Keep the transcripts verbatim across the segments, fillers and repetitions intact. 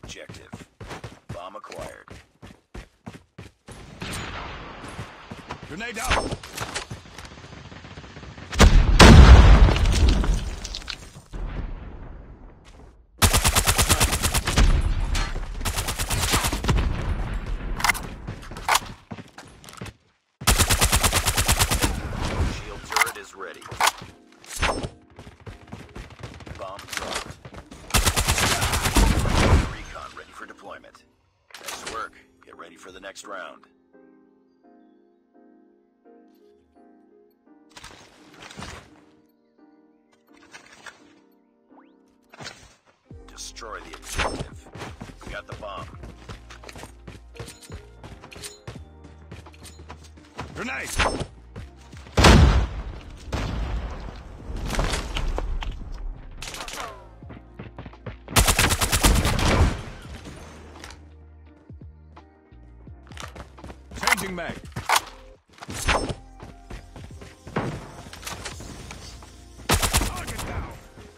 objective. Bomb acquired. Grenade out! Shield turret is ready. Bomb dropped. Recon ready for deployment. Nice work. Get ready for the next round. Destroy the objective. We got the bomb. Grenade! Changing mag. Target down.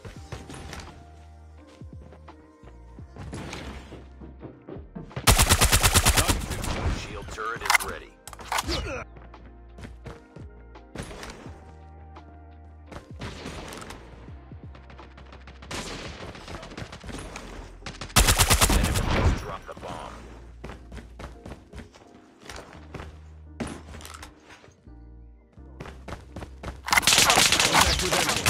Shield turret is ready. Enemies drop the bomb. Contact with enemy.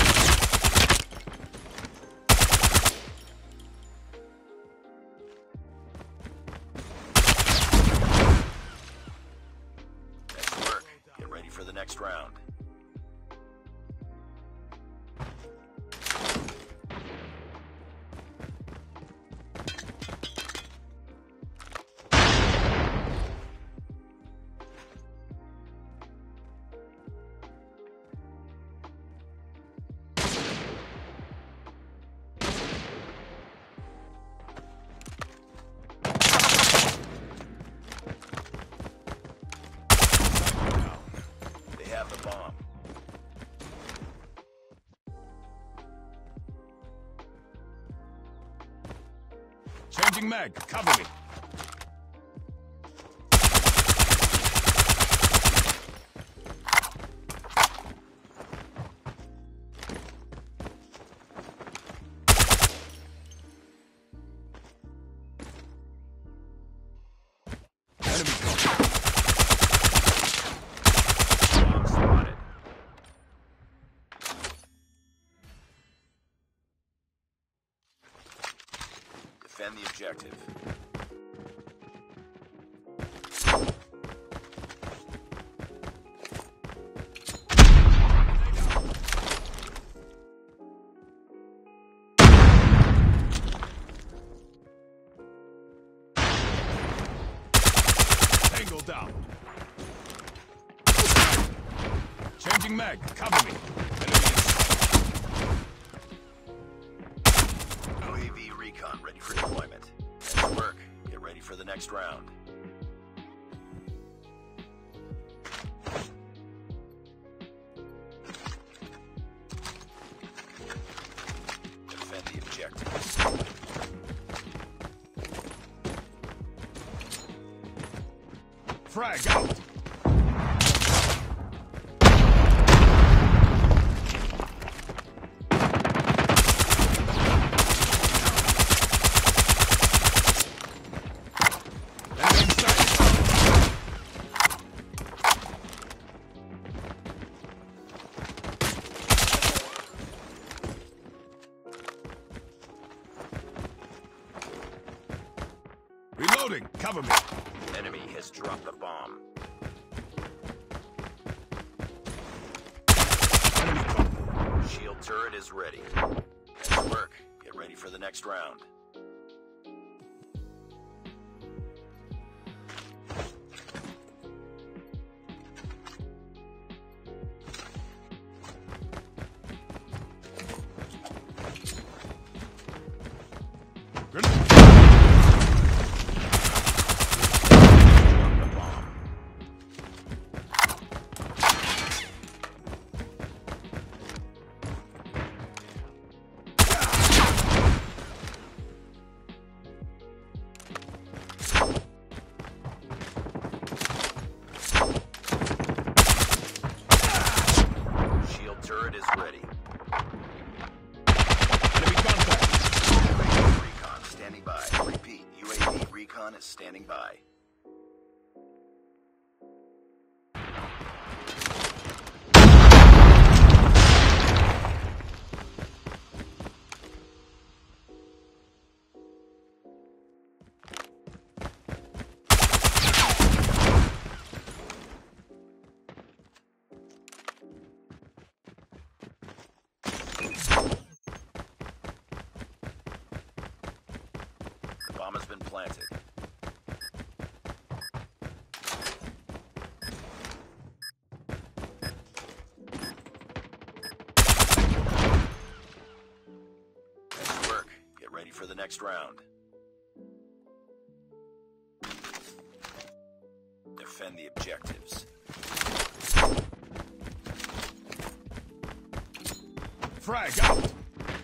Nice work. Get ready for the next round. They have the bomb. Changing mag. Cover me. Enemy gone. Bomb spotted. Defend the objective. Tangle down. Changing mag. Cover me. Enemy is... U A V recon ready for deployment. Nice work. Get ready for the next round. Defend the objective. Frag out. Enemy in sight. Reloading. Cover me. Enemy has dropped the bomb. Enemy gone. Shield turret is ready. Nice work. Get ready for the next round. Grenade. Drop the bomb. standing by. Repeat, U A V recon is standing by. Bomb has been planted. Nice work. Get ready for the next round. Defend the objectives. Frag out!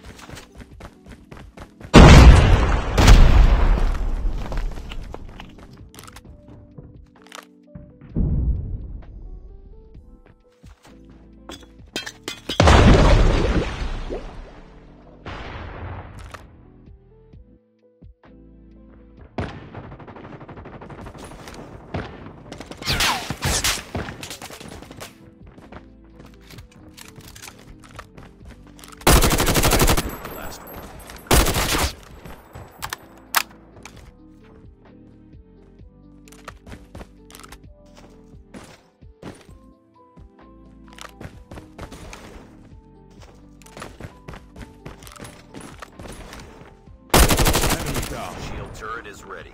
Shield turret is ready.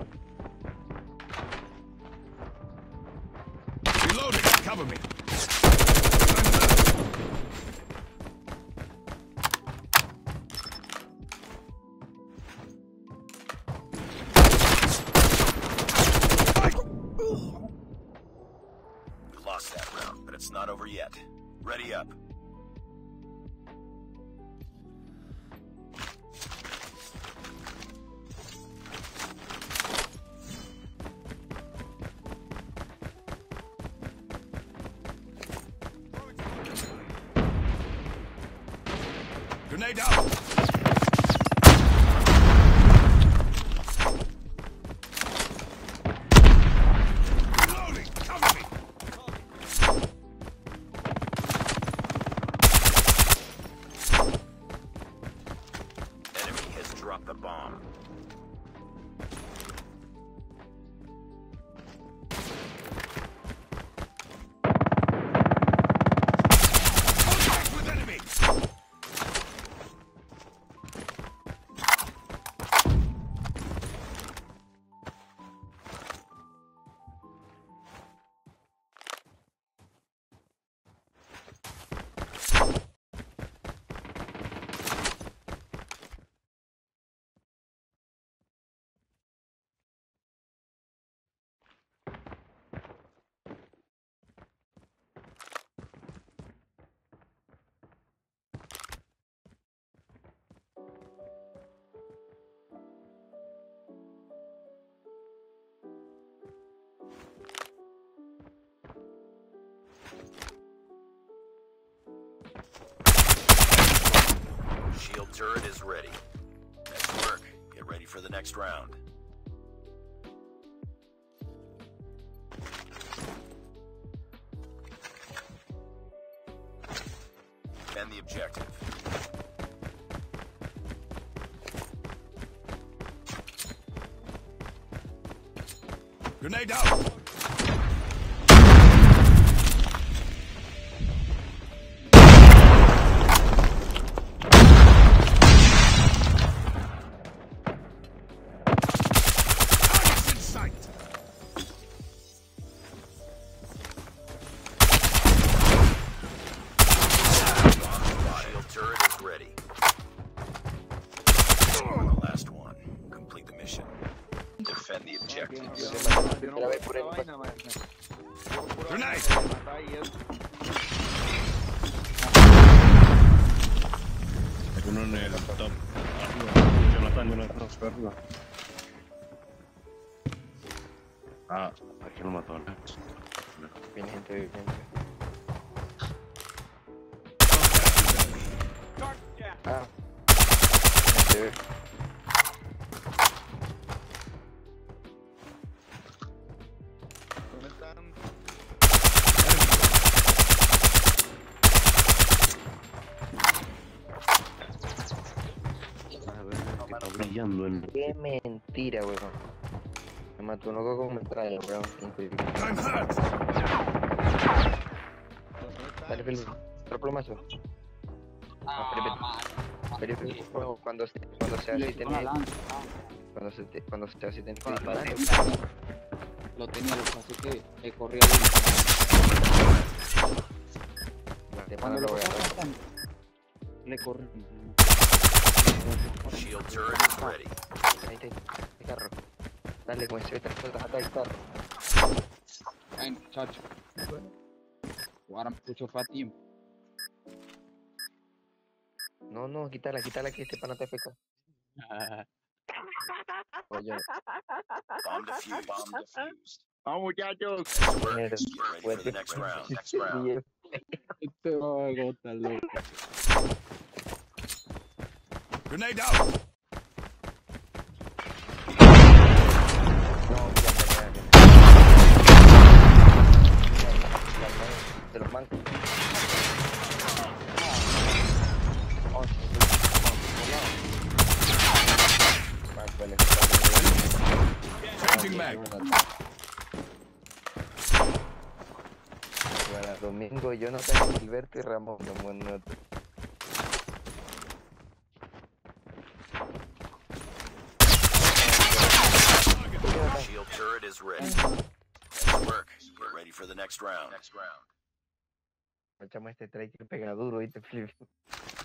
Reloading! Cover me! We lost that round, but it's not over yet. Ready up. Grenade out! Reloading! Cover me! Enemy has dropped the bomb. Contact with enemy! Shield turret is ready. Nice work. Get ready for the next round. Defend the objective. Grenade out! Defend the objectives. Grenade! Uno en el top. Arriba. Jonathan, Jonathan, está arriba. Ah, aquí lo mató, ¿no? Viene gente, viene gente. Ah. Gente. peleando en... Qué mentira, weón. Me mató un loco con metralla, weón. Increíble. Dale, Felipe. Otro plomazo. Ah, Felipe, Felipe, cuando, cuando se, cuando se así tenés, cuando se, te- cuando se así tenés que disparar. lo tenía, lo que pasa es que le corría bien. Te Cuando lo lo voy a dar. pasan, le corrí. Shield turret is ready. Ahí está, el carro. Dale, con ese tres puertas acá el carro. Ay, muchacho. Ahora me escucho fativo. No, no, quítala, quítala que este pana te feca. Oye, Bomb defused. Bomb defused. ¡Vamos, muchachos! Nice work. mierda. Get ready for the next round. Next round. Sí, Este vago está loco. Grenade out! no, ya, ya, ya. De los mancos. Oh, sí, sí, sí. Más bueno, Changing mag. bueno, domingo yo no tengo Gilberto y Ramón, no bueno. Shield turret is ready. Nice work. Get ready for the next round. Next round. Echamos este trade que pega duro, ¿viste, Flip?